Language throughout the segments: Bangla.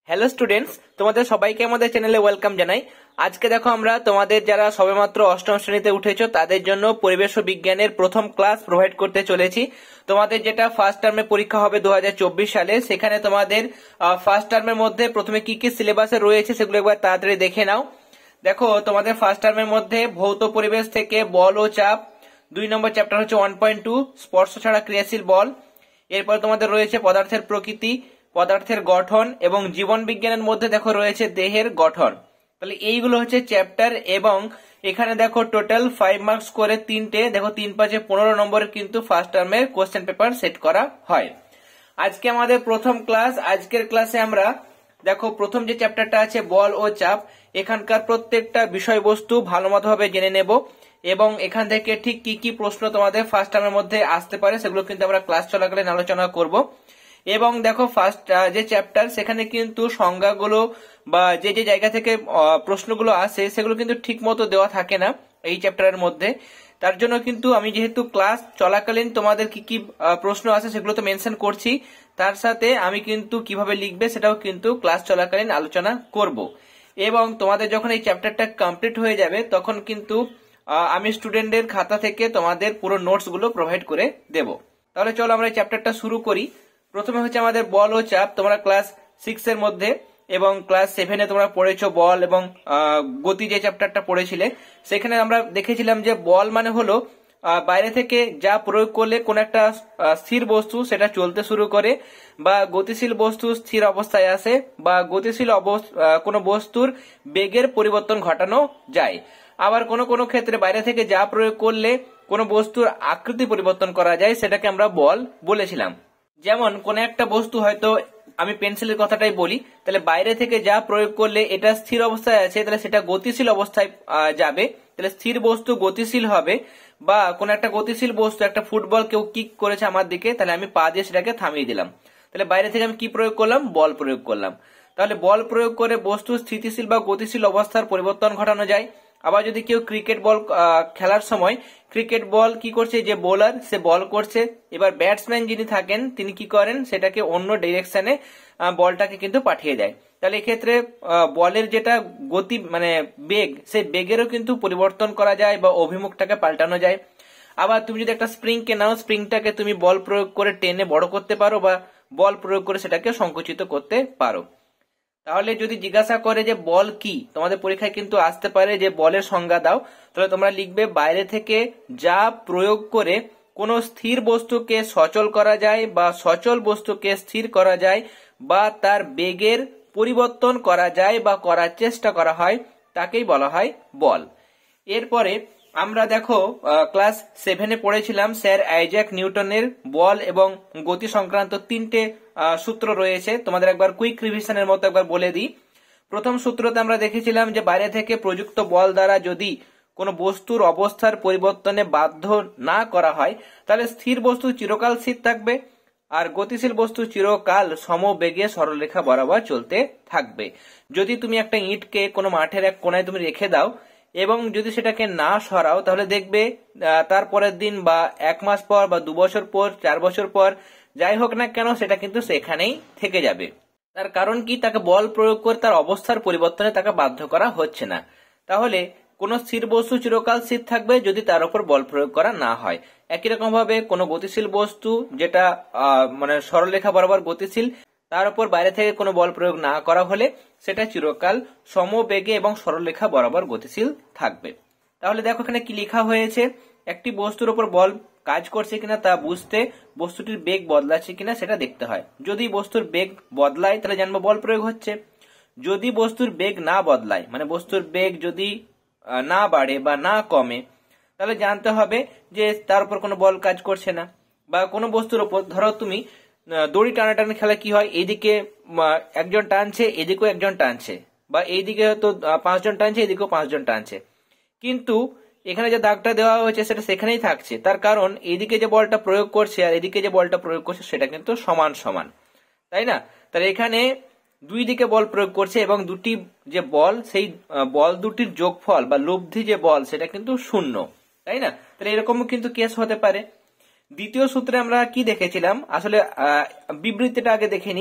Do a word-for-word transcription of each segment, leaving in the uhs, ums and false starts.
হ্যালো স্টুডেন্টস, তোমাদের সবাইকে আমাদের চ্যানেলে ওয়েলকাম জানাই। আজকে দেখো আমরা তোমাদের যারা সবেমাত্র অষ্টম শ্রেণীতে উঠেছো তাদের জন্য পরিবেশ ও বিজ্ঞানের প্রথম ক্লাস প্রোভাইড করতে চলেছি। তোমাদের যেটা ফার্স্ট টার্মে পরীক্ষা হবে দু হাজার চব্বিশ সালে, সেখানে তোমাদের ফার্স্ট টার্মের মধ্যে প্রথমে কি কি সিলেবাসে রয়েছে সেগুলো একবার তাড়াতাড়ি দেখে নাও। দেখো, তোমাদের ফার্স্ট টার্মের মধ্যে ভৌত পরিবেশ থেকে বল ও চাপ, দুই নম্বর চ্যাপ্টার হচ্ছে ওয়ান পয়েন্ট টু স্পর্শ ছাড়া ক্রিয়াশীল বল। এরপর তোমাদের রয়েছে পদার্থের প্রকৃতি, পদার্থের গঠন এবং জীবন বিজ্ঞানের মধ্যে দেখো রয়েছে দেহের গঠন। তাহলে এইগুলো হচ্ছে চ্যাপ্টার এবং এখানে দেখো টোটাল ফাইভ মার্কস করে তিনটে, দেখো তিন পাঁচে পনেরো নম্বরের কিন্তু ফার্স্ট টার্মের কোশ্চেন পেপার সেট করা হয়। আজকে আমাদের প্রথম ক্লাস। আজকের ক্লাসে আমরা দেখো প্রথম যে চ্যাপ্টারটা আছে বল ও চাপ, এখানকার প্রত্যেকটা বিষয়বস্তু ভালো মতো ভাবে জেনে নেব এবং এখান থেকে ঠিক কি কি প্রশ্ন তোমাদের ফার্স্ট টার্মের মধ্যে আসতে পারে সেগুলো কিন্তু আমরা ক্লাস চলাকালীন আলোচনা করব। এবং দেখো ফার্স্ট যে চ্যাপ্টার সেখানে কিন্তু সংজ্ঞাগুলো বা যে যে জায়গা থেকে প্রশ্নগুলো আসে সেগুলো কিন্তু ঠিক মতো দেওয়া থাকে না এই চ্যাপ্টারের মধ্যে। তার জন্য কিন্তু আমি যেহেতু ক্লাস চলাকালীন তোমাদের কি কি প্রশ্ন আসে সেগুলো তো মেনশন করছি, তার সাথে আমি কিন্তু কিভাবে লিখবে সেটাও কিন্তু ক্লাস চলাকালীন আলোচনা করব। এবং তোমাদের যখন এই চ্যাপ্টারটা কমপ্লিট হয়ে যাবে তখন কিন্তু আমি স্টুডেন্টদের খাতা থেকে তোমাদের পুরো নোটস গুলো প্রোভাইড করে দেব। তাহলে চলো আমরা এই চ্যাপ্টারটা শুরু করি। প্রথমে হচ্ছে আমাদের বল ও চাপ। তোমরা ক্লাস সিক্স এর মধ্যে এবং ক্লাস সেভেনে তোমরা পড়েছো বল এবং গতি যে চ্যাপ্টারটা পড়েছিলে, সেখানে আমরা দেখেছিলাম যে বল মানে হলো বাইরে থেকে যা প্রয়োগ করলে কোন একটা স্থির বস্তু সেটা চলতে শুরু করে, বা গতিশীল বস্তু স্থির অবস্থায় আসে, বা গতিশীল কোনো বস্তুর বেগের পরিবর্তন ঘটানো যায়। আবার কোনো কোনো ক্ষেত্রে বাইরে থেকে যা প্রয়োগ করলে কোনো বস্তুর আকৃতি পরিবর্তন করা যায়, সেটাকে আমরা বল বলেছিলাম। যেমন কোন একটা বস্তু, হয়তো আমি পেন্সিলের কথাটাই বলি, তাহলে বাইরে থেকে যা প্রয়োগ করলে এটা স্থির অবস্থায় আছে, তাহলে সেটা গতিশীল অবস্থায় যাবে, তাহলে স্থির বস্তু গতিশীল হবে। বা কোন একটা গতিশীল বস্তু, একটা ফুটবল কেউ কিক করেছে আমার দিকে, তাহলে আমি পা দিয়ে সেটাকে থামিয়ে দিলাম, তাহলে বাইরে থেকে আমি কি প্রয়োগ করলাম? বল প্রয়োগ করলাম। তাহলে বল প্রয়োগ করে বস্তু স্থিতিশীল বা গতিশীল অবস্থার পরিবর্তন ঘটানো যায়। আবার যদি কেউ ক্রিকেট বল খেলার সময় ক্রিকেট বল কি করছে, যে বোলার সে বল করছে, এবার ব্যাটসম্যান যিনি থাকেন তিনি কি করেন, সেটাকে অন্য ডিরেকশনে বলটাকে কিন্তু পাঠিয়ে দেয়। তাহলে এক্ষেত্রে বলের যেটা গতি মানে বেগ, সেই বেগেরও কিন্তু পরিবর্তন করা যায় বা অভিমুখটাকে পাল্টানো যায়। আবার তুমি যদি একটা স্প্রিং কে নাও, স্প্রিংটাকে তুমি বল প্রয়োগ করে টেনে বড় করতে পারো বা বল প্রয়োগ করে সেটাকে সংকুচিত করতে পারো। তাহলে যদি জিজ্ঞাসা করে যে বল কি, তোমাদের পরীক্ষায় কিন্তু আসতে পারে যে বলের সংজ্ঞা দাও, তাহলে তোমরা লিখবে বাইরে থেকে যা প্রয়োগ করে কোনো স্থির বস্তুকে সচল করা যায় বা সচল বস্তুকে স্থির করা যায় বা তার বেগের পরিবর্তন করা যায় বা করার চেষ্টা করা হয়, তাকেই বলা হয় বল। এরপরে আমরা দেখো ক্লাস সেভেনে পড়েছিলাম স্যার আইজ্যাক নিউটনের বল এবং গতি সংক্রান্ত তিনটে সূত্র রয়েছে। তোমাদের একবার কুইক রিভিশনের মতো একবার বলে দিই। প্রথম সূত্রতে আমরা দেখেছিলাম যে বাইরে থেকে প্রযুক্ত বল দ্বারা যদি কোনো বস্তুর অবস্থার পরিবর্তনে বাধ্য না করা হয়, তাহলে স্থির বস্তু চিরকাল স্থির থাকবে আর গতিশীল বস্তু চিরকাল সমবেগে সরলরেখা বরাবর চলতে থাকবে। যদি তুমি একটা ইঁটকে কোনো মাঠের এক কোনায় তুমি রেখে দাও এবং যদি সেটাকে না সরাও, তাহলে দেখবে তারপরের দিন বা এক মাস পর বা দু বছর পর, চার বছর পর, যাই হোক না কেন, সেটা কিন্তু সেখানেই থেকে যাবে। তার কারণ কি, তাকে বল প্রয়োগ করে তার অবস্থার পরিবর্তনে তাকে বাধ্য করা হচ্ছে না। তাহলে কোন স্থির বস্তু চিরকাল স্থির থাকবে যদি তার উপর বল প্রয়োগ করা না হয়। একই রকম ভাবে কোনো গতিশীল বস্তু যেটা মানে সরলরেখা বরাবর গতিশীল, তার উপর বাইরে থেকে কোনো বল প্রয়োগ না করা হলে সেটা চিরকাল সমবেগে এবং সরলরেখা বরাবর গতিশীল থাকবে। তাহলে দেখো এখানে কি লেখা হয়েছে, একটি বস্তুর উপর বল কাজ করছে কিনা তা বুঝতে বস্তুটির বেগ বদলাচ্ছে কিনা সেটা দেখতে হয়। যদি বস্তুর বেগ বদলায় তাহলে জানবো বল প্রয়োগ হচ্ছে। যদি বস্তুর বেগ না বদলায়, মানে বস্তুর বেগ যদি না বাড়ে বা না কমে, তাহলে জানতে হবে যে তার উপর কোনো বল কাজ করছে না। বা কোনো বস্তুর উপর, ধরো তুমি দড়ি টানাটানি খেলা কি হয়, এইদিকে একজন টানছে এদিকেও একজন টানছে, বা এইদিকে হয়তো পাঁচজন টানছে এদিকেও পাঁচজন টানছে, কিন্তু এখানে যে দাগটা দেওয়া হয়েছে সেটা সেখানেই থাকছে। তার কারণ এইদিকে যে বলটা প্রয়োগ করছে আর এদিকে যে বলটা প্রয়োগ করছে সেটা কিন্তু সমান সমান, তাই না? তাহলে এখানে দুই দিকে বল প্রয়োগ করছে এবং দুটি যে বল, সেই বল দুটির যোগফল বা লব্ধি যে বল সেটা কিন্তু শূন্য, তাই না? তাহলে এরকমও কিন্তু কেস হতে পারে। দ্বিতীয় সূত্রে আমরা কি দেখেছিলাম, আসলে বিবৃতিটা আগে দেখে নিই।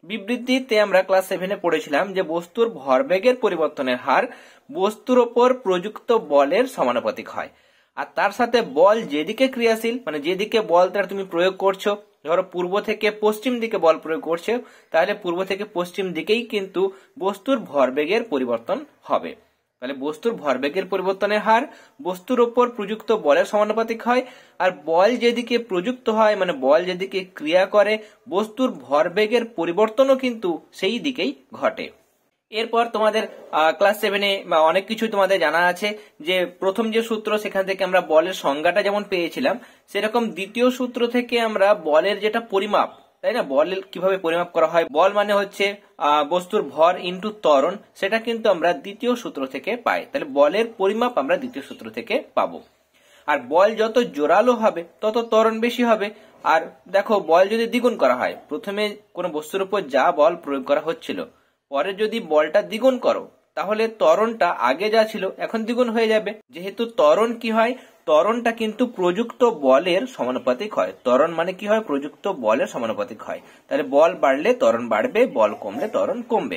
বিবৃতিতে আমরা ক্লাস সেভেনে পড়েছিলাম যে বস্তুর ভরবেগের পরিবর্তনের হার বস্তুর ওপর প্রযুক্ত বলের সমানুপাতিক হয়। আর তার সাথে বল যেদিকে ক্রিয়াশীল, মানে যেদিকে বলটা তুমি প্রয়োগ করছো, ধরো পূর্ব থেকে পশ্চিম দিকে বল প্রয়োগ করছো, তাহলে পূর্ব থেকে পশ্চিম দিকেই কিন্তু বস্তুর ভরবেগের পরিবর্তন হবে। তাহলে বস্তুর ভরবেগের পরিবর্তনের হার বস্তুর ওপর প্রযুক্ত বলের সমানুপাতিক হয়। আর বল যেদিকে প্রযুক্ত হয়, মানে বল যেদিকে ক্রিয়া করে, বস্তুর ভরবেগের পরিবর্তনও কিন্তু সেই দিকেই ঘটে। এরপর তোমাদের ক্লাস সেভেনে অনেক কিছু তোমাদের জানা আছে, যে প্রথম যে সূত্র সেখান থেকে আমরা বলের সংজ্ঞাটা যেমন পেয়েছিলাম, সেরকম দ্বিতীয় সূত্র থেকে আমরা বলের যেটা পরিমাপ, তাই না, বল কিভাবে পরিমাপ করা হয়, বল মানে হচ্ছে বস্তুর ভর ইন্টু ত্বরণ, সেটা কিন্তু আমরা দ্বিতীয় সূত্র থেকে পাই। তাহলে বলের পরিমাপ আমরা দ্বিতীয় সূত্র থেকে পাবো। আর বল যত জোরালো হবে তত ত্বরণ বেশি হবে। আর দেখো, বল যদি দ্বিগুণ করা হয়, প্রথমে কোনো বস্তুর উপর যা বল প্রয়োগ করা হচ্ছিল, পরে যদি বলটা দ্বিগুণ করো, তাহলে ত্বরণটা আগে যা ছিল এখন দ্বিগুণ হয়ে যাবে। যেহেতু ত্বরণ কি হয়, ত্বরণটা কিন্তু প্রযুক্ত বলের সমানুপাতিক হয়। ত্বরণ মানে কি হয়, প্রযুক্ত বলের সমানুপাতিক হয়। তাহলে বল বাড়লে ত্বরণ বাড়বে, বল কমলে ত্বরণ কমবে।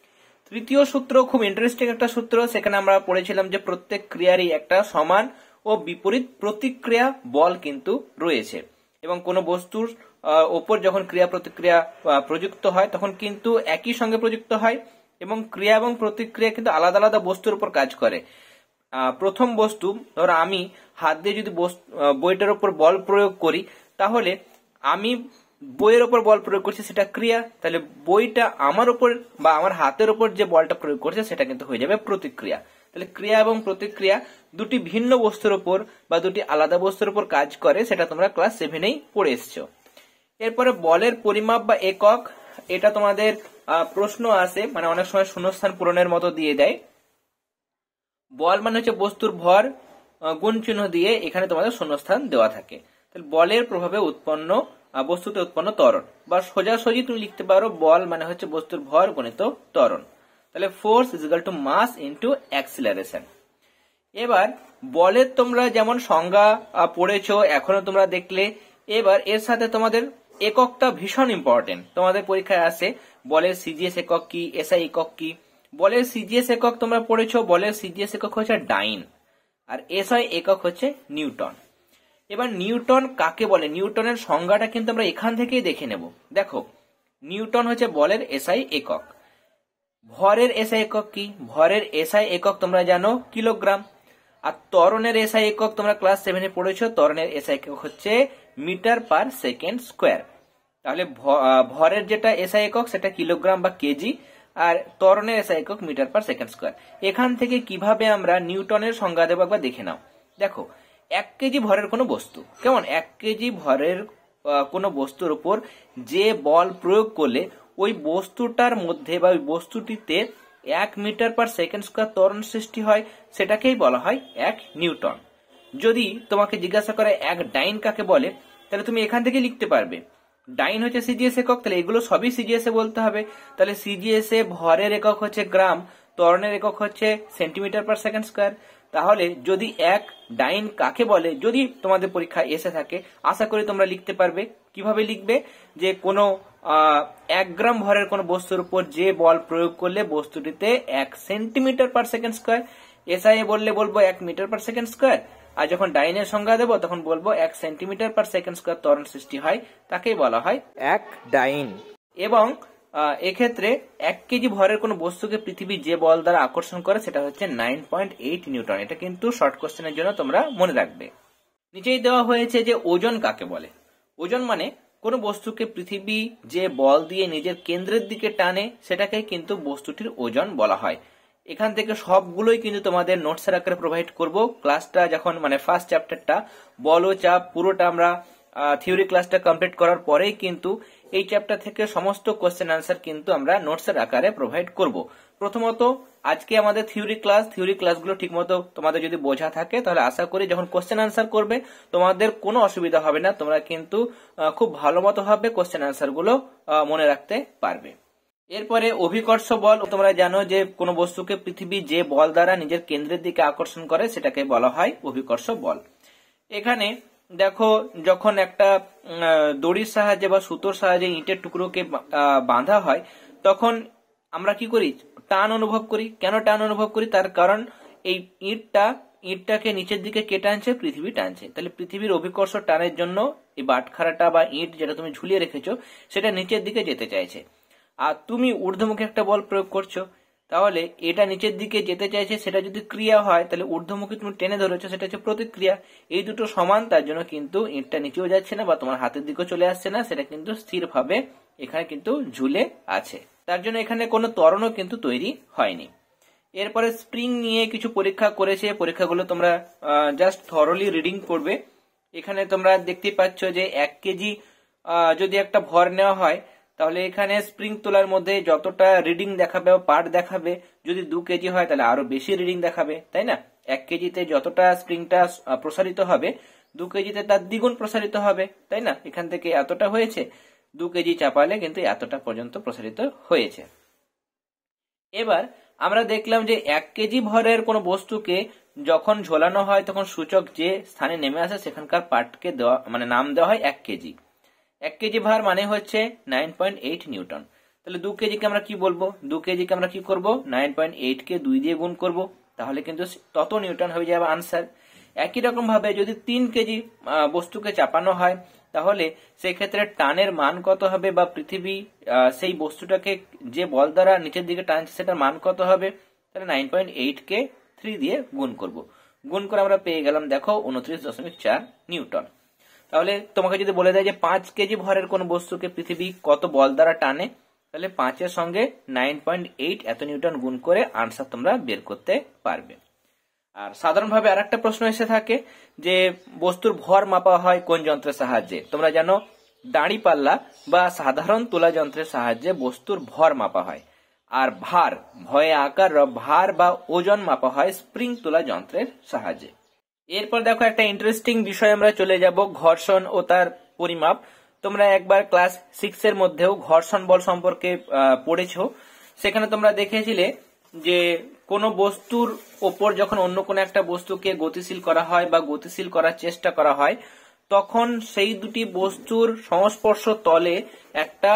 তৃতীয় সূত্র খুব ইন্টারেস্টিং একটা সূত্র, সেখানে আমরা পড়েছিলাম যে প্রত্যেক ক্রিয়ারই একটা সমান ও বিপরীত প্রতিক্রিয়া বল কিন্তু রয়েছে, এবং কোনো বস্তুর ওপর যখন ক্রিয়া প্রতিক্রিয়া প্রযুক্ত হয় তখন কিন্তু একই সঙ্গে প্রযুক্ত হয়, এবং ক্রিয়া এবং প্রতিক্রিয়া কিন্তু আলাদা আলাদা বস্তুর উপর কাজ করে। প্রথম বস্তু, ধরো আমি হাত দিয়ে যদি বইটার উপর বল প্রয়োগ করি, তাহলে আমি বইয়ের উপর বল প্রয়োগ করছি, সেটা ক্রিয়া। তাহলে বইটা আমার উপর বা আমার হাতের উপর যে বলটা প্রয়োগ করছে সেটা কিন্তু হয়ে যাবে প্রতিক্রিয়া। তাহলে ক্রিয়া এবং প্রতিক্রিয়া দুটি ভিন্ন বস্তুর উপর বা দুটি আলাদা বস্তুর উপর কাজ করে, সেটা তোমরা ক্লাস সেভেনেই পড়ে এসছো। এরপরে বলের পরিমাপ বা একক, এটা তোমাদের প্রশ্ন আসে, মানে অনেক সময় শূন্যস্থান পূরণের মতো দিয়ে দেয়। বল মানে হচ্ছে বস্তুর ভর গুণ চিহ্ন দিয়ে এখানে তোমাদের শূন্যস্থান দেওয়া থাকে। তাহলে বলের প্রভাবে উৎপন্ন বস্তুতে উৎপন্ন ত্বরণ, বা সোজাসুজি তুমি লিখতে পারো বল মানে হচ্ছে বস্তুর ভর গণিত ত্বরণ। তাহলে force is equal to mass into acceleration. এবার বলের তোমরা যেমন সংজ্ঞা পড়েছো, এখনো তোমরা দেখলে, এবার এর সাথে তোমাদের এককটা ভীষণ ইম্পর্টেন্ট। তোমাদের পরীক্ষায় আসে বলের সিজিএস একক কি, এসআই একক কি। বলের সিজিএস একক তোমরা পড়েছো, বলের সিজিএস একক হচ্ছে ডাইন, আর এসআই একক হচ্ছে নিউটন। এবার নিউটন কাকে বলে, নিউটনের সংজ্ঞাটা কিন্তু আমরা এখান থেকেই দেখে নেব। দেখো, নিউটন হচ্ছে বলের এসআই একক। ভরের এসআই একক কি, ভরের এসআই একক তোমরা জানো কিলোগ্রাম। আর ত্বরণের এসআই একক তোমরা ক্লাস সেভেনে পড়েছো, ত্বরণের এসআই একক হচ্ছে মিটার পার সেকেন্ড স্কোয়ার। তাহলে ভরের যেটা এসআই একক সেটা কিলোগ্রাম বা কেজি, আর ত্বরণের এসআই একক মিটার পার সেকেন্ড স্কোয়ার। এখান থেকে কিভাবে আমরা নিউটনের সংজ্ঞা দেবো একবার দেখে নাও। দেখো, এক কেজি ভরের কোনো বস্তু, কেমন, এক কেজি ভরের কোনো বস্তুর উপর যে বল প্রয়োগ করলে ওই বস্তুটার মধ্যে বা ওই বস্তুটিতে এক মিটার পার সেকেন্ড স্কোয়ার ত্বরণ সৃষ্টি হয়, সেটাকেই বলা হয় এক নিউটন। যদি তোমাকে জিজ্ঞাসা করে এক ডাইন কাকে বলে, তাহলে তুমি এখান থেকে লিখতে পারবে ডাইন হচ্ছে সিজিএস একক। তাহলে এগুলো সবই সিজিএস এ বলতে হবে। তাহলে সিজিএস এ ভরের একক হচ্ছে গ্রাম, ত্বরণের একক হচ্ছে সেন্টিমিটার পার সেকেন্ড স্কোয়ার। তাহলে যদি এক ডাইন কাকে বলে যদি তোমাদের পরীক্ষা এসে থাকে, আশা করি তোমরা লিখতে পারবে। কিভাবে লিখবে, যে কোনো এক গ্রাম ভরের কোনো বস্তুর উপর যে বল প্রয়োগ করলে বস্তুটিতে এক centimetre per second square, SI এ বললে বলবো এক মিটার পার সেকেন্ড স্কোয়ার, আর যখন ডাইনের সংজ্ঞা দেবো তখন বলবো এক সেন্টিমিটার পার সেকেন্ড স্কোয়ার ত্বরণ সৃষ্টি হয়, তাকেই বলা হয় এক ডাইন। এবং এক্ষেত্রে এক কেজি ভরের কোনো বস্তুকে পৃথিবী যে বল দ্বারা আকর্ষণ করে সেটা হচ্ছে নাইন পয়েন্ট এইট নিউটন। এটা কিন্তু শর্ট কোশ্চেনের জন্য তোমরা মনে রাখবে। নিচেই দেওয়া হয়েছে যে ওজন কাকে বলে। ওজন মানে কোনো বস্তুকে পৃথিবী যে বল দিয়ে নিজের কেন্দ্রের দিকে টানে, সেটাকে কিন্তু বস্তুটির ওজন বলা হয়। এখান থেকে সবগুলোই কিন্তু তোমাদের নোটসের আকারে প্রোভাইড করব। ক্লাসটা যখন মানে ফার্স্ট চ্যাপ্টারটা বল ও চাপ পুরোটা আমরা থিওরি ক্লাসটা কমপ্লিট করার পরেই কিন্তু এই চ্যাপ্টার থেকে সমস্ত কোশ্চেন আনসার কিন্তু আমরা নোটসের আকারে প্রোভাইড করব। প্রথমত আজকে আমাদের থিওরি ক্লাস, থিওরি ক্লাসগুলো ঠিকমতো তোমাদের যদি বোঝা থাকে তাহলে আশা করি যখন কোশ্চেন আনসার করবে তোমাদের কোনো অসুবিধা হবে না, তোমরা কিন্তু খুব ভালো মতো ভাবে কোশ্চেন আনসার গুলো মনে রাখতে পারবে। এরপরে অভিকর্ষ বল, তোমরা জানো যে কোনো বস্তুকে পৃথিবী যে বল দ্বারা নিজের কেন্দ্রের দিকে আকর্ষণ করে সেটাকে বলা হয় অভিকর্ষ বল। এখানে দেখো যখন একটা দড়ির সাহায্যে বা সুতোর সাহায্যে ইটের টুকরোকে বাঁধা হয় তখন আমরা কি করি, টান অনুভব করি। কেন টান অনুভব করি? তার কারণ এই ইটটা ইটটাকে নিচের দিকে কে টানছে? পৃথিবী টানছে। তাহলে পৃথিবীর অভিকর্ষ টানের জন্য এই বাটখারাটা বা ইট যেটা তুমি ঝুলিয়ে রেখেছো সেটা নিচের দিকে যেতে চাইছে। আর তুমি ঊর্ধ্বমুখী একটা বল প্রয়োগ করছো, তাহলে এটা নিচের দিকে যেতে চাইছে, সেটা যদি ক্রিয়া হয় তাহলে ঊর্ধ্বমুখী তুমি টেনে ধরেছো, সেটা হচ্ছে প্রতিক্রিয়া। এই দুটো সমান, তার জন্য কিন্তু ইটটা নিচেও যাচ্ছে না বা তোমার হাতের দিকেও চলে আসছে না, সেটা কিন্তু স্থিরভাবে এখানে কিন্তু ঝুলে আছে। তার জন্য এখানে কোনো ত্বরণও কিন্তু তৈরি হয়নি। এরপরে স্প্রিং নিয়ে কিছু পরীক্ষা করেছে, পরীক্ষাগুলো তোমরা জাস্ট থরলি রিডিং করবে। এখানে তোমরা দেখতে পাচ্ছ যে এক কেজি যদি একটা ভর নেওয়া হয় তাহলে এখানে স্প্রিং তোলার মধ্যে যতটা রিডিং দেখাবে বা পার্ট দেখাবে, যদি দু কেজি হয় তাহলে আরো বেশি রিডিং দেখাবে, তাই না? এক কেজিতে যতটা স্প্রিংটা প্রসারিত হবে দু কেজিতে তার দ্বিগুণ প্রসারিত হবে, তাই না? এখান থেকে এতটা হয়েছে, দু কেজি চাপালে কিন্তু এতটা পর্যন্ত প্রসারিত হয়েছে। এবার আমরা দেখলাম যে এক কেজি ভরের কোনো বস্তুকে যখন ঝোলানো হয় তখন সূচক যে স্থানে নেমে আসে সেখানকার পার্টকে দেওয়া মানে নাম দেওয়া হয় এক কেজি। এক কেজি ভার মানে হচ্ছে নাইন পয়েন্ট এইট নিউটন। তাহলে দু কেজিকে আমরা কি বলবো? দু কেজিকে আমরা কি করব? নাইন পয়েন্ট এইট কে দুই দিয়ে গুণ করব, তাহলে কিন্তু তত নিউটন হয়ে যাবে আনসার। একই রকম ভাবে যদি তিন কেজি বস্তুকে চাপানো হয় তাহলে সেই ক্ষেত্রে টানের মান কত হবে, বা পৃথিবী সেই বস্তুটাকে যে বল দ্বারা নিচের দিকে টানছে সেটার মান কত হবে? তাহলে নাইন পয়েন্ট এইট কে থ্রি দিয়ে গুণ করব। গুণ করে আমরা পেয়ে গেলাম দেখো উনত্রিশ দশমিক চার নিউটন। তাহলে তোমাকে যদি বলে দেয় যে পাঁচ কেজি ভরের কোন বস্তুকে পৃথিবী কত বল দ্বারা টানে, তাহলে পাঁচের সঙ্গে নাইন পয়েন্ট এইট এত নিউটন গুণ করে আনসার তোমরা বের করতে পারবে। আর সাধারণভাবে আর একটা প্রশ্ন এসে থাকে যে বস্তুর ভর মাপা হয় কোন যন্ত্রের সাহায্যে? তোমরা জানো দাঁড়িপাল্লা বা সাধারণ তুলা যন্ত্রের সাহায্যে বস্তুর ভর মাপা হয়। আর ভার, ভয়ে আকার ভার বা ওজন মাপা হয় স্প্রিং তুলা যন্ত্রের সাহায্যে। এরপর দেখো একটা ইন্টারেস্টিং বিষয় আমরা চলে যাব, ঘর্ষণ ও তার পরিমাপ। তোমরা একবার ক্লাস সিক্স এর মধ্যেও ঘর্ষণ বল সম্পর্কে পড়েছো। সেখানে তোমরা দেখেছিলে যে কোনো বস্তুর ওপর যখন অন্য কোনো একটা বস্তুকে গতিশীল করা হয় বা গতিশীল করার চেষ্টা করা হয় তখন সেই দুটি বস্তুর সংস্পর্শ তলে একটা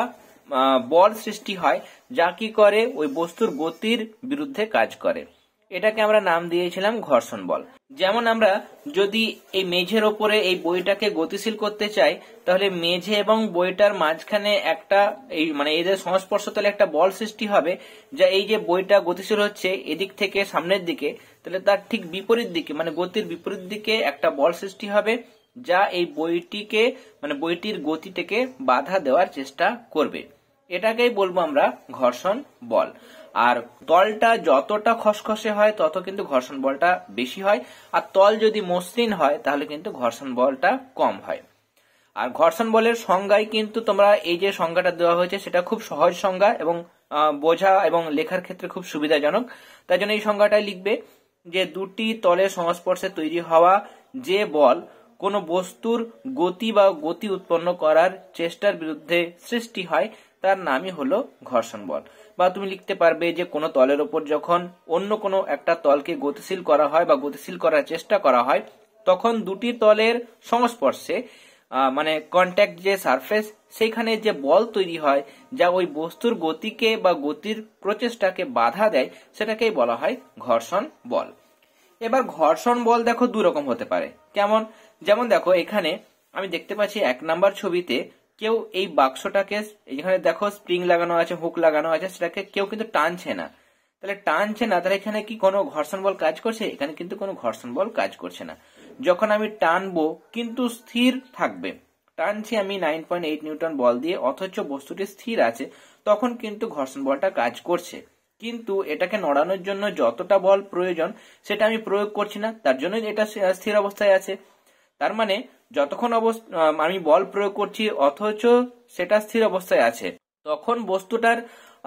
বল সৃষ্টি হয় যা কি করে ওই বস্তুর গতির বিরুদ্ধে কাজ করে। এটাকে আমরা নাম দিয়েছিলাম ঘর্ষণ বল। যেমন আমরা যদি এই মেঝের ওপরে এই বইটাকে গতিশীল করতে চাই তাহলে মেঝে এবং বইটার মাঝখানে একটা এই মানে এদের সংস্পর্শ তলে একটা বল সৃষ্টি হবে, যা এই যে বইটা গতিশীল হচ্ছে এদিক থেকে সামনের দিকে, তাহলে তার ঠিক বিপরীত দিকে মানে গতির বিপরীত দিকে একটা বল সৃষ্টি হবে যা এই বইটিকে মানে বইটির গতিটাকে বাধা দেওয়ার চেষ্টা করবে। এটাকেই বলবো আমরা ঘর্ষণ বল। আর তলটা যতটা খসখসে হয় তত কিন্তু ঘর্ষণ বলটা বেশি হয়, আর তল যদি মসৃণ হয় তাহলে কিন্তু ঘর্ষণ বলটা কম হয়। আর ঘর্ষণ বলের সংজ্ঞায় কিন্তু তোমরা এই যে সংজ্ঞাটা দেওয়া হয়েছে সেটা খুব সহজ সংজ্ঞা এবং বোঝা এবং লেখার ক্ষেত্রে খুব সুবিধাজনক। তাই জন্য এই সংজ্ঞাটাই লিখবে যে দুটি তলের সংস্পর্শে তৈরি হওয়া যে বল কোনো বস্তুর গতি বা গতি উৎপন্ন করার চেষ্টার বিরুদ্ধে সৃষ্টি হয় তার নামই হলো ঘর্ষণ বল। বা তুমি লিখতে পারবে যে কোনো তলের উপর যখন অন্য কোনো একটা তলকে গতিশীল করা হয় বা গতিশীল করার চেষ্টা করা হয় তখন দুটি তলের সংস্পর্শে মানে কন্ট্যাক্ট যে সারফেস সেইখানে যে বল তৈরি হয় যা ওই বস্তুর গতিকে বা গতির প্রচেষ্টাকে বাধা দেয় সেটাকেই বলা হয় ঘর্ষণ বল। এবার ঘর্ষণ বল দেখো দুই রকম হতে পারে। কেমন? যেমন দেখো এখানে আমি দেখতে পাচ্ছি এক নাম্বার ছবিতে কেউ এই বাক্সটাকে এখানে দেখো স্প্রিং লাগানো আছে, হুক লাগানো আছে, সেটাকে কেউ কিন্তু টানছে না। তাহলে টানছে না, তাহলে এখানে কি কোনো ঘর্ষণ বল কাজ করছে? এখানে কিন্তু কোনো ঘর্ষণ বল কাজ করছে না। যখন আমি টানবো কিন্তু স্থির থাকবে, টানছি আমি নাইন পয়েন্ট এইট নিউটন বল দিয়ে অথচ বস্তুটি স্থির আছে, তখন কিন্তু ঘর্ষণ বলটা কাজ করছে। কিন্তু এটাকে নড়ানোর জন্য যতটা বল প্রয়োজন সেটা আমি প্রয়োগ করছি না, তার জন্য এটা স্থির অবস্থায় আছে। তার মানে যতক্ষণ আমি বল প্রয়োগ করছি অথচ সেটা স্থির অবস্থায় আছে তখন বস্তুটার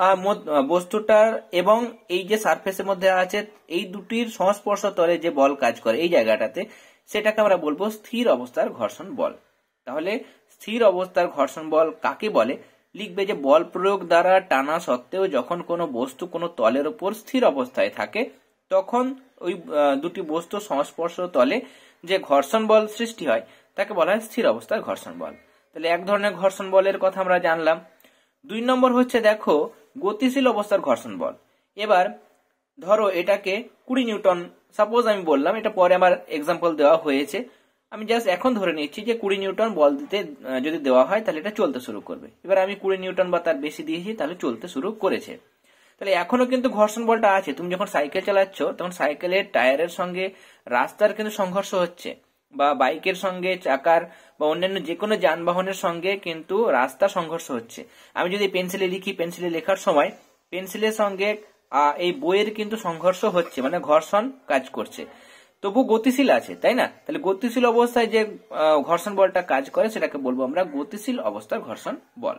বস্তুটার এবং এই যে সারফেসের মধ্যে আছে এই দুটির সংস্পর্শ তলে যে বল কাজ করে এই জায়গাটাতে সেটাকে আমরা বলবো স্থির অবস্থার ঘর্ষণ বল। তাহলে স্থির অবস্থার ঘর্ষণ বল কাকে বলে? লিখবে যে বল প্রয়োগ দ্বারা টানা সত্ত্বেও যখন কোনো বস্তু কোনো তলের উপর স্থির অবস্থায় থাকে তখন ওই দুটি বস্তুর সংস্পর্শ তলে যে ঘর্ষণ বল সৃষ্টি হয় তাকে বলা হয় স্থির অবস্থার ঘর্ষণ বল। তাহলে এক ধরনের ঘর্ষণ বলের কথা আমরা জানলাম। দুই নম্বর হচ্ছে দেখো গতিশীল অবস্থার ঘর্ষণ বল। এবার ধরো এটাকে কুড়ি নিউটন, সাপোজ আমি বললাম, এটা পরে আমার এক্সাম্পল দেওয়া হয়েছে, আমি জাস্ট এখন ধরে নিচ্ছি যে কুড়ি নিউটন বল দিতে যদি দেওয়া হয় তাহলে এটা চলতে শুরু করবে। এবার আমি কুড়ি নিউটন বা তার বেশি দিয়েছি, তাহলে চলতে শুরু করেছে। তাহলে এখনো কিন্তু ঘর্ষণ বলটা আছে। তুমি যখন সাইকেল চালাচ্ছ তখন সাইকেলের টায়ারের সঙ্গে রাস্তার কিন্তু সংঘর্ষ হচ্ছে, বা বাইকের সঙ্গে চাকার বা অন্যান্য যে কোনো যানবাহনের সঙ্গে কিন্তু রাস্তা সংঘর্ষ হচ্ছে। আমি যদি পেন্সিলে লিখি, পেন্সিলে লেখার সময় পেন্সিলের সঙ্গে এই বইয়ের কিন্তু সংঘর্ষ হচ্ছে, মানে ঘর্ষণ কাজ করছে, তবু গতিশীল আছে, তাই না? তাহলে গতিশীল অবস্থায় যে ঘর্ষণ বলটা কাজ করে সেটাকে বলবো আমরা গতিশীল অবস্থার ঘর্ষণ বল।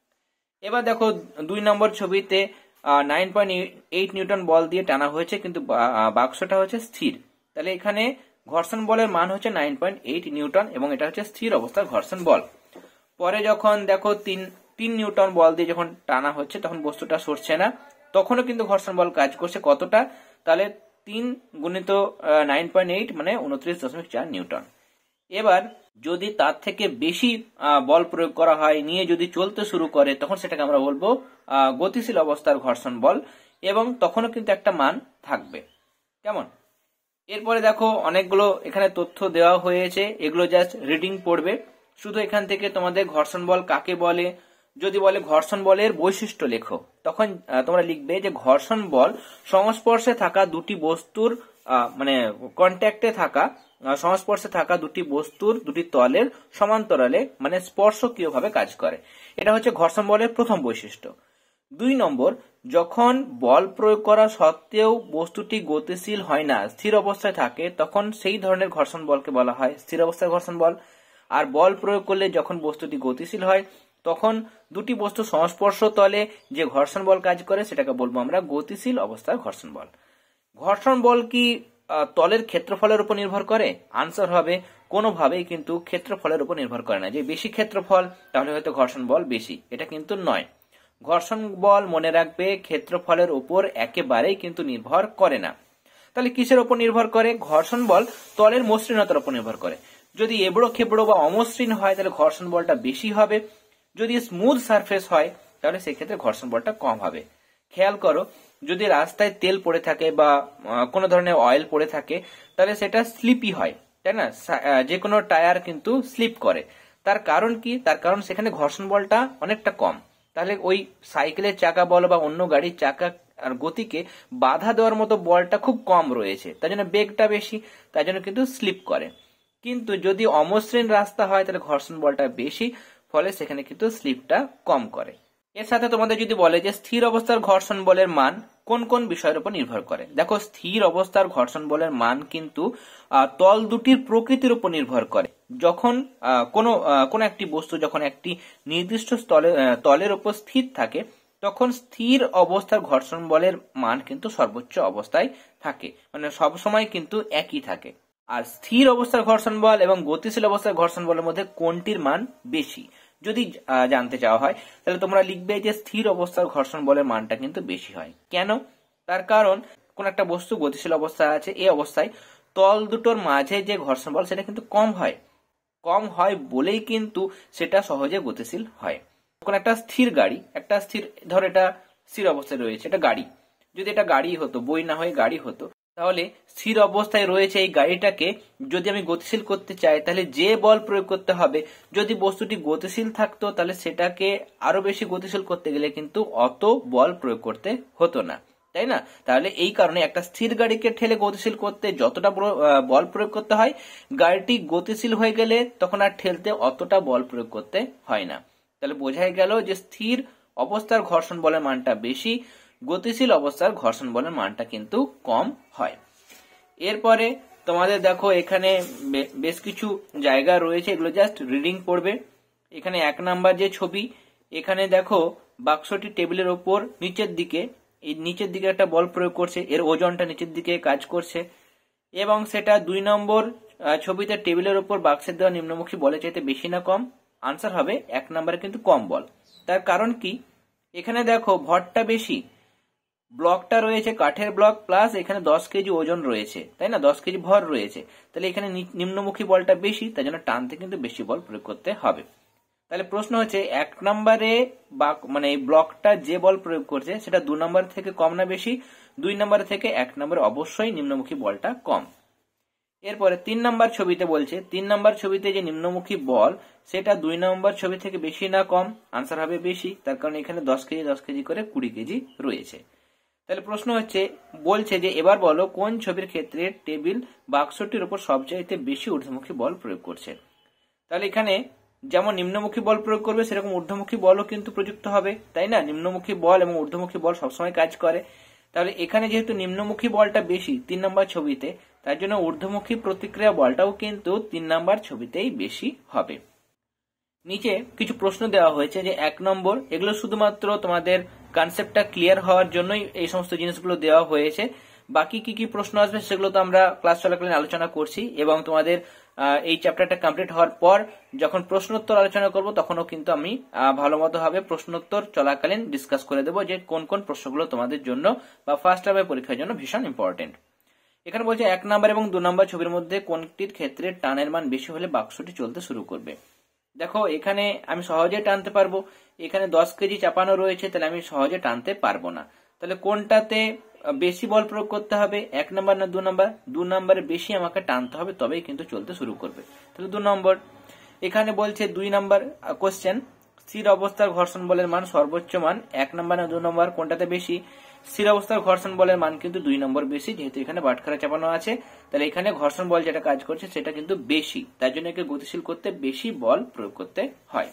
এবার দেখো দুই নম্বর ছবিতে নাইন পয়েন্ট এইট নিউটন বল দিয়ে টানা হয়েছে, কিন্তু বাক্সটা হচ্ছে স্থির। তাহলে এখানে ঘর্ষণ বলের মান হচ্ছে নাইন পয়েন্ট এইট নিউটন এবং এটা হচ্ছে স্থির অবস্থার ঘর্ষণ বল। পরে যখন দেখো তিন তিন নিউটন বল দিয়ে যখন টানা হচ্ছে তখন বস্তুটা সরছে না, তখনও কিন্তু ঘর্ষণ বল কাজ করছে। কতটা? তাহলে তিন গুণিত নাইন পয়েন্ট এইট মানে উনত্রিশ দশমিক চার নিউটন। এবার যদি তার থেকে বেশি বল প্রয়োগ করা হয়, নিয়ে যদি চলতে শুরু করে, তখন সেটাকে আমরা বলবো গতিশীল অবস্থার ঘর্ষণ বল, এবং তখনও কিন্তু একটা মান থাকবে। কেমন? এরপরে দেখো অনেকগুলো এখানে তথ্য দেওয়া হয়েছে, এগুলো জাস্ট রিডিং পড়বে। শুধু এখান থেকে তোমাদের ঘর্ষণ বল কাকে বলে, যদি বলে ঘর্ষণ বলের বৈশিষ্ট্য লেখো, তখন তোমরা লিখবে যে ঘর্ষণ বল সংস্পর্শে থাকা দুটি বস্তুর মানে কন্ট্যাক্টে থাকা সংস্পর্শে থাকা দুটি বস্তুর দুটি তলের সমান্তরালে মানে স্পর্শকীয় ভাবে কাজ করে। এটা হচ্ছে ঘর্ষণ বলের প্রথম বৈশিষ্ট্য। দুই নম্বর, যখন বল প্রয়োগ করা সত্ত্বেও বস্তুটি গতিশীল হয় না, স্থির অবস্থায় থাকে, তখন সেই ধরনের ঘর্ষণ বলকে বলা হয় স্থির অবস্থার ঘর্ষণ বল। আর বল প্রয়োগ করলে যখন বস্তুটি গতিশীল হয়, তখন দুটি বস্তু সংস্পর্শ তলে যে ঘর্ষণ বল কাজ করে সেটাকে বলবো আমরা গতিশীল অবস্থার ঘর্ষণ বল। ঘর্ষণ বল কি তলের ক্ষেত্রফলের উপর নির্ভর করে? আনসার হবে কোনোভাবেই কিন্তু ক্ষেত্রফলের উপর নির্ভর করে না। যে বেশি ক্ষেত্রফল তাহলে হয়তো ঘর্ষণ বল বেশি, এটা কিন্তু নয়। ঘর্ষণ বল মনে রাখবে ক্ষেত্রফলের উপর একেবারেই কিন্তু নির্ভর করে না। তাহলে কিসের উপর নির্ভর করে? ঘর্ষণ বল তলের মসৃণতার উপর নির্ভর করে। যদি এবড়ো খেবড়ো বা অমসৃণ হয় তাহলে ঘর্ষণ বলটা বেশি হবে, যদি স্মুথ সারফেস হয় তাহলে সেক্ষেত্রে ঘর্ষণ বলটা কম হবে। খেয়াল করো, যদি রাস্তায় তেল পড়ে থাকে বা কোনো ধরনের অয়েল পড়ে থাকে তাহলে সেটা স্লিপি হয়, তাই না? যে কোনো টায়ার কিন্তু স্লিপ করে। তার কারণ কি? তার কারণ সেখানে ঘর্ষণ বলটা অনেকটা কম। তাহলে ওই সাইকেলের চাকা বলো বা অন্য গাড়ির চাকা আর গতিকে বাধা দেওয়ার মতো বলটা খুব কম রয়েছে, তাই জন্য বেগটা বেশি, তাই জন্য কিন্তু স্লিপ করে। কিন্তু যদি অমসৃণ রাস্তা হয় তাহলে ঘর্ষণ বলটা বেশি, ফলে সেখানে কিন্তু স্লিপটা কম করে। এর সাথে তোমাদের যদি বলে যে স্থির অবস্থার ঘর্ষণ বলের মান কোন কোন বিষয়ের উপর নির্ভর করে, দেখো স্থির অবস্থার ঘর্ষণ বলের মান কিন্তু তল দুটির প্রকৃতির উপর নির্ভর করে। যখন কোনো কোনো একটি বস্তু যখন একটি নির্দিষ্ট তলের উপর স্থির থাকে তখন স্থির অবস্থার ঘর্ষণ বলের মান কিন্তু সর্বোচ্চ অবস্থায় থাকে, মানে সবসময় কিন্তু একই থাকে। আর স্থির অবস্থার ঘর্ষণ বল এবং গতিশীল অবস্থার ঘর্ষণ বলের মধ্যে কোনটির মান বেশি যদি জানতে চাওয়া হয় তাহলে তোমরা লিখবে যে স্থির অবস্থার ঘর্ষণ বলের মানটা কিন্তু বেশি হয়। কেন? তার কারণ কোন একটা বস্তু গতিশীল অবস্থায় আছে, এই অবস্থায় তল দুটোর মাঝে যে ঘর্ষণ বল সেটা কিন্তু কম হয়, কম হয় বলেই কিন্তু সেটা সহজে গতিশীল হয়। কোন একটা স্থির গাড়ি, একটা স্থির ধর এটা স্থির অবস্থায় রয়েছে, এটা গাড়ি, যদি এটা গাড়ি হতো, বই না হয়ে গাড়ি হতো, তাহলে স্থির অবস্থায় রয়েছে এই গাড়িটাকে যদি আমি গতিশীল করতে চাই তাহলে যে বল প্রয়োগ করতে হবে, যদি বস্তুটি গতিশীল থাকতো তাহলে সেটাকে আরো বেশি গতিশীল করতে গেলে কিন্তু অত বল প্রয়োগ করতে হতো না, তাই না? তাহলে এই কারণে একটা স্থির গাড়িকে ঠেলে গতিশীল করতে যতটা বল প্রয়োগ করতে হয়, গাড়িটি গতিশীল হয়ে গেলে তখন আর ঠেলতে অতটা বল প্রয়োগ করতে হয় না। তাহলে বোঝাই গেল যে স্থির অবস্থার ঘর্ষণ বলের মানটা বেশি, গতিশীল অবস্থার ঘর্ষণ বলের মানটা কিন্তু কম হয়। এরপরে তোমাদের দেখো এখানে বেশ কিছু জায়গা রয়েছে, এগুলো জাস্ট রিডিং পড়বে। এখানে এক নাম্বার যে ছবি, এখানে দেখো বাক্সটি টেবিলের ওপর নিচের দিকে, এই নিচের দিকে একটা বল প্রয়োগ করছে, এর ওজনটা নিচের দিকে কাজ করছে, এবং সেটা দুই নম্বর ছবিতে টেবিলের ওপর বাক্সের দেওয়া নিম্নমুখী বলের চাইতে বেশি না কম? আনসার হবে এক নম্বরে কিন্তু কম বল। তার কারণ কি? এখানে দেখো ভরটা বেশি, ব্লকটা রয়েছে কাঠের ব্লক প্লাস এখানে দশ কেজি ওজন রয়েছে, তাই না, দশ কেজি ভর রয়েছে, তাহলে এখানে নিম্নমুখী বলটা বেশি, তাই জন্য টানতে কিন্তু বেশি বল প্রয়োগ করতে হবে। তাহলে প্রশ্ন হচ্ছে এক নম্বরে বা মানে এই ব্লকটা যে বল প্রয়োগ করছে সেটা দু নম্বর থেকে কম না বেশি, দুই নম্বর থেকে এক নম্বরে অবশ্যই নিম্নমুখী বলটা কম। এরপরে তিন নম্বর ছবিতে বলছে তিন নম্বর ছবিতে যে নিম্নমুখী বল সেটা দুই নম্বর ছবি থেকে বেশি না কম, আনসার হবে বেশি, তার কারণ এখানে দশ কেজি দশ কেজি করে কুড়ি কেজি রয়েছে। তাহলে প্রশ্ন হচ্ছে বলছে যে এবার বলো কোন ছবির ক্ষেত্রে টেবিল বাক্সটির উপর সবচাইতে বেশি ঊর্ধ্বমুখী বল প্রয়োগ করছে। তাহলে এখানে যেমন নিম্নমুখী বল প্রয়োগ করবে সেরকম ঊর্ধ্বমুখী বলও কিন্তু প্রযুক্ত হবে, তাই না, নিম্নমুখী বল এবং ঊর্ধ্বমুখী বল সবসময় কাজ করে। তাহলে এখানে যেহেতু নিম্নমুখী বলটা বেশি তিন নম্বর ছবিতে, তার জন্য ঊর্ধ্বমুখী প্রতিক্রিয়া বলটাও কিন্তু তিন নম্বর ছবিতেই বেশি হবে। নিচে কিছু প্রশ্ন দেওয়া হয়েছে যে এক নম্বর, এগুলো শুধুমাত্র তোমাদের কনসেপ্টটা ক্লিয়ার হওয়ার জন্যই এই সমস্ত জিনিসগুলো দেওয়া হয়েছে, বাকি কি কি প্রশ্ন আসবে সেগুলো তো আমরা ক্লাস চলাকালীন আলোচনা করছি, এবং তোমাদের এই চ্যাপ্টারটা কমপ্লিট হওয়ার পর যখন প্রশ্নোত্তর আলোচনা করব তখনও কিন্তু আমি ভালো মতো ভাবে প্রশ্নোত্তর চলাকালীন ডিসকাস করে দেবো যে কোন কোন প্রশ্নগুলো তোমাদের জন্য বা ফার্স্ট হাফের পরীক্ষার জন্য ভীষণ ইম্পর্টেন্ট। এখানে বলছে এক নাম্বার এবং দু নাম্বার ছবির মধ্যে কোনটির ক্ষেত্রে টানের মান বেশি হলে বাক্সটি চলতে শুরু করবে। দেখো এখানে আমি সহজে টানতে পারবো, এখানে দশ কেজি চাপানো রয়েছে, তাহলে আমি সহজে টানতে পারবো না। তাহলে কোনটাতে বেশি বল প্রয়োগ করতে হবে, এক নাম্বার না দু নাম্বার? দু নাম্বারে বেশি আমাকে টানতে হবে, তবেই কিন্তু চলতে শুরু করবে, তাহলে দু নম্বর। এখানে বলছে দুই নাম্বার কোশ্চেন, স্থির অবস্থার ঘর্ষণ বলের মান সর্বোচ্চ মান এক নাম্বার না দু নম্বর, কোনটাতে বেশি? স্থির অবস্থার ঘর্ষণ বলের মান কিন্তু দুই নম্বর বেশি, যেহেতু এখানে বাটখারা চাপানো আছে, তাহলে এখানে ঘর্ষণ বল যেটা কাজ করছে সেটা কিন্তু বেশি, তার জন্য একে গতিশীল করতে বেশি বল প্রয়োগ করতে হয়।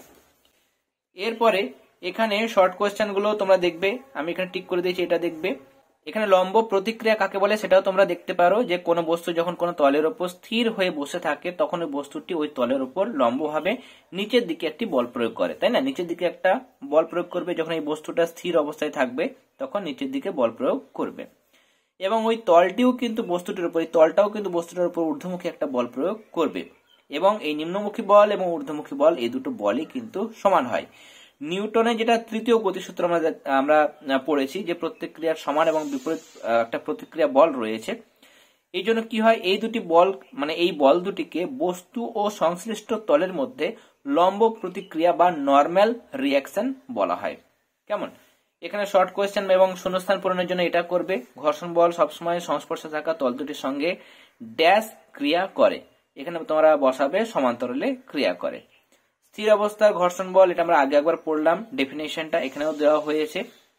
এরপরে এখানে শর্ট কোয়েশ্চেন গুলো তোমরা দেখবে, আমি এখানে টিক করে দিয়েছি, এটা দেখবে। এখানে লম্ব প্রতিক্রিয়া কাকে বলে সেটাও তোমরা দেখতে পারো, যে কোনো বস্তু যখন কোনো তলের উপর স্থির হয়ে বসে থাকে তখন ওই বস্তুটি ওই তলের উপর লম্বভাবে নিচের দিকে একটি বল প্রয়োগ করে, তাই না, নিচের দিকে একটা বল প্রয়োগ করবে, যখন এই বস্তুটা স্থির অবস্থায় থাকবে তখন নিচের দিকে বল প্রয়োগ করবে, এবং ওই তলটিও কিন্তু বস্তুটির উপর, এই তলটাও কিন্তু বস্তুটার উপর ঊর্ধ্বমুখী একটা বল প্রয়োগ করবে, এবং এই নিম্নমুখী বল এবং ঊর্ধ্বমুখী বল এই দুটো বলই কিন্তু সমান হয়। নিউটনের যেটা তৃতীয় গতিসূত্র আমরা আমরা পড়েছি, যে প্রতিক্রিয়ার সমান এবং বিপরীত একটা প্রতিক্রিয়া বল রয়েছে, এই জন্য কি হয়, এই দুটি বল মানে এই বল দুটিকে বস্তু ও সংশ্লিষ্ট তলের মধ্যে লম্ব প্রতিক্রিয়া বা নরমাল রিয়াকশন বলা হয়। কেমন? এখানে শর্ট কোয়েশ্চেন এবং শূন্যস্থান পূরণের জন্য এটা করবে, ঘর্ষণ বল সবসময় সংস্পর্শে থাকা তল দুটির সঙ্গে ড্যাশ ক্রিয়া করে, এখানে তোমরা বসাবে সমান্তরালে ক্রিয়া করে। স্থির অবস্থার ঘর্ষণ বল, এটা আমরা আগে একবার পড়লাম, ডেফিনেশনটা এখানেও দেওয়া হয়েছে,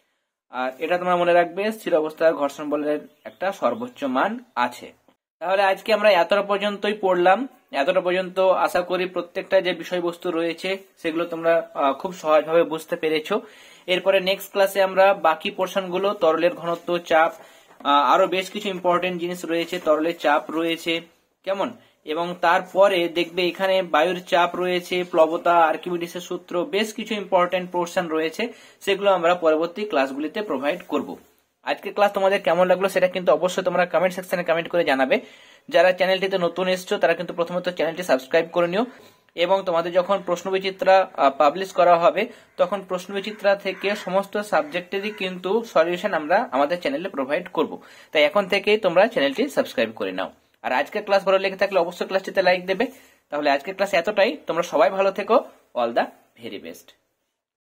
আর এটা তোমরা মনে রাখবে স্থির অবস্থার ঘর্ষণ বলের একটা সর্বোচ্চ মান আছে। তাহলে আজকে আমরা এতটা পর্যন্তই পড়লাম, এতটা পর্যন্ত আশা করি প্রত্যেকটা যে বিষয়বস্তু রয়েছে সেগুলো তোমরা খুব সহজভাবে বুঝতে পেরেছো। এরপরে নেক্সট ক্লাসে আমরা বাকি পোর্শন গুলো, তরলের ঘনত্ব, চাপ, আরো বেশ কিছু ইম্পর্টেন্ট জিনিস রয়েছে, তরলের চাপ রয়েছে, কেমন, এবং তারপরে দেখবে এখানে বায়ুর চাপ রয়েছে, প্লবতা, আর্কিমিডিসের সূত্র, বেশ কিছু ইম্পর্টেন্ট পোর্শন রয়েছে, সেগুলো আমরা পরবর্তী ক্লাসগুলিতে প্রোভাইড করব। আজকের ক্লাস তোমাদের কেমন লাগলো সেটা কিন্তু অবশ্যই তোমরা কমেন্ট সেকশনে কমেন্ট করে জানাবে। যারা চ্যানেলটিতে নতুন এসছো তারা কিন্তু প্রথমত চ্যানেলটি সাবস্ক্রাইব করে নিও, এবং তোমাদের যখন প্রশ্নবিচিত্রা পাবলিশ করা হবে তখন প্রশ্নবিচিত্রা থেকে সমস্ত সাবজেক্টেরই কিন্তু সলিউশন আমরা আমাদের চ্যানেলে প্রোভাইড করব, তাই এখন থেকেই তোমরা চ্যানেলটি সাবস্ক্রাইব করে নাও। আর আজকের ক্লাস ভালো লেগে থাকলে অবশ্যই ক্লাসটিতে লাইক দেবে। তাহলে আজকের ক্লাস এতটাই, তোমরা সবাই ভালো থেকো, অল দ্য ভেরি বেস্ট।